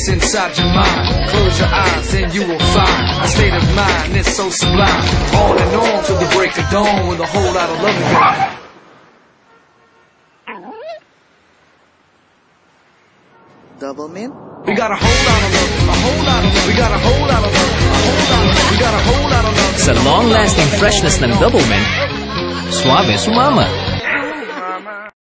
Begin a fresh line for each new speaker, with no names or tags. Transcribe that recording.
peace inside your mind. Close your eyes and you will find a state of mind that's so sublime. On and on till the break of dawn with a whole lot of loving.
Doublemint?
We got a whole lot of love, a whole lot of love. We got a whole lot of love, a whole lot of love. We got a whole lot of love.
Sa long-lasting freshness ng Doublemint, suave sumama.